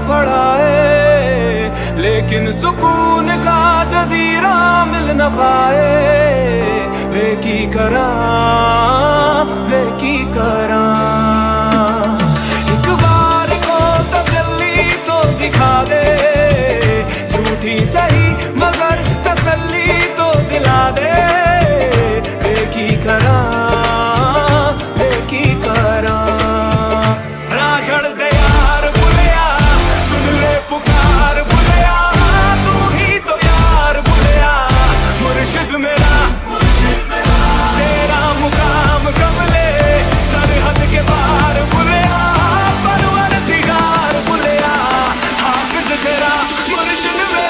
पड़ा है, लेकिन सुकून का जजीरा मिल न पाए। वे की करा, वे की करा, एक बार को तजल्ली तो दिखा दे, झूठी सही मगर तसल्ली तो दिला दे। वे की करा, वे की करा, राझड़ दे यार बुलिया, सुन ले पुकार बुलिया, तू ही तो यार बुलिया, मुर्शिद मेरा तेरा मुकाम कमले सरहद के पार बुलिया, परवरदिगार बुलिया, हाफिज तेरा मुर्शिद मेरा।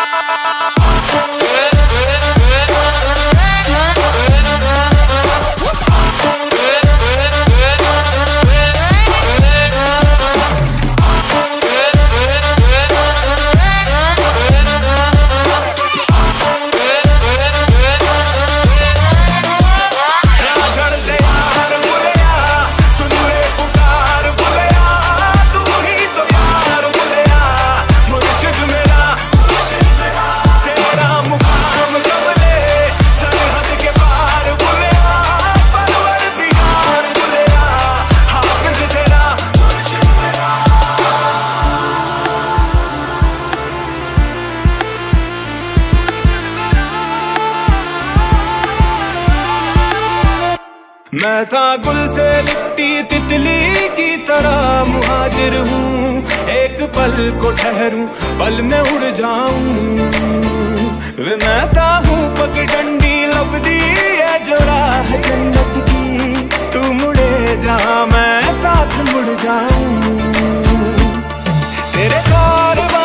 मैं था गुल से लिपटी तितली की तरह मुहाजिर हूँ, एक पल को ठहरूं पल में उड़ जाऊं। वे मैं था हूँ पगडंडी लबदी है जो राह जन्नत की, तू मुड़े जहाँ मैं साथ मुड़ जाऊं। तेरे कारवां